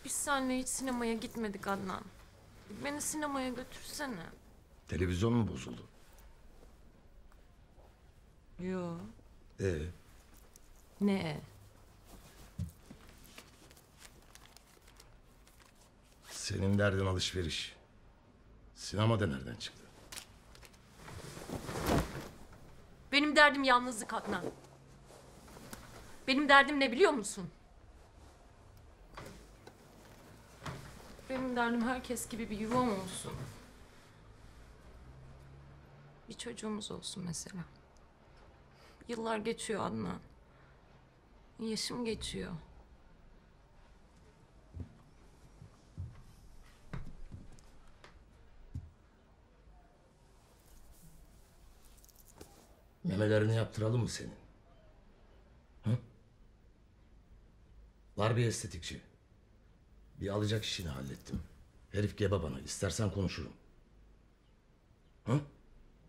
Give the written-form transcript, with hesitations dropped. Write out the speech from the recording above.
Biz seninle hiç sinemaya gitmedik Adnan. Beni sinemaya götürsene. Televizyon mu bozuldu? Yo. Ee, Ne? senin derdin alışveriş. Sinemada nereden çıktı? Benim derdim yalnızlık Adnan. Benim derdim ne biliyor musun? Benim derdim herkes gibi bir yuvam olsun. Bir çocuğumuz olsun mesela. Yıllar geçiyor Adnan. Yaşım geçiyor. Memelerini yaptıralım mı senin? Hı? Var bir estetikçi. Bir alacak işini hallettim. Herif gebe bana. İstersen konuşurum. Hı?